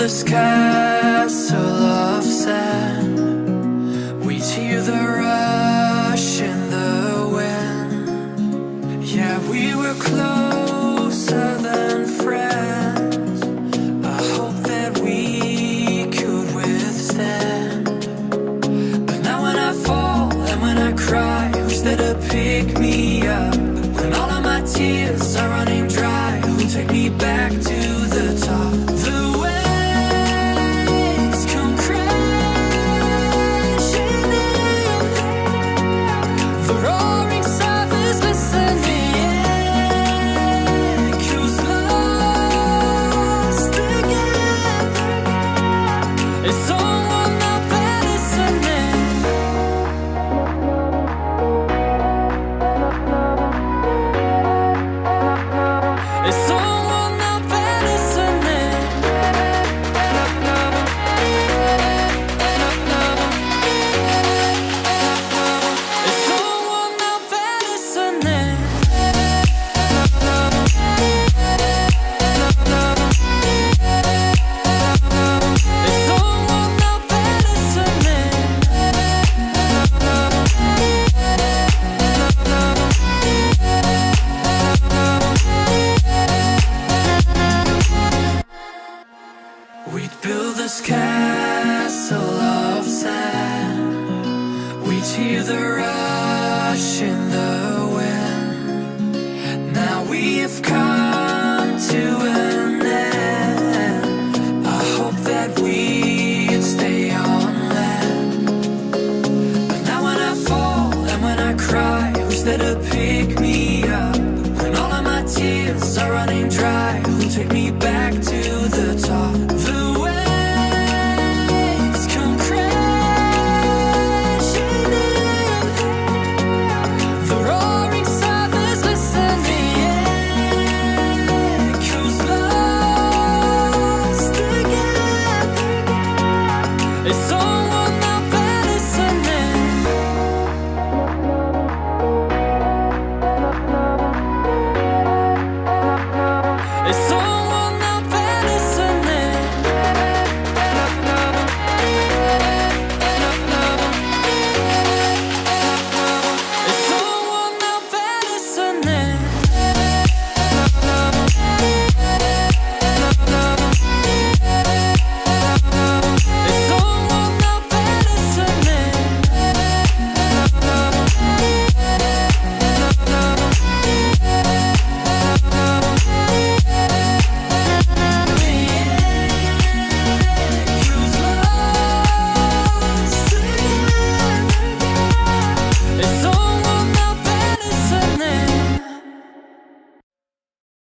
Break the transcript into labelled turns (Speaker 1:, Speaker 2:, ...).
Speaker 1: this castle of sand. We'd hear the rush in the wind. Yeah, we were closer than friends. I hope that we could withstand. But now when I fall and when I cry, who's there to pick me up? When all of my tears are running dry, who'll take me back to the top? The waves come crashing in, the roaring surface listening, echoes lost again. Is someone out there listening? Is someone out there listening? Is someone out there listening? Is someone out there listening? We'd build this castle of sand. We'd hear the rush in the wind. Now we have come to an end. I hope that we'd stay on land. But now when I fall and when I cry, who's there to pick me up? When all of my tears are running dry, who'll take me back to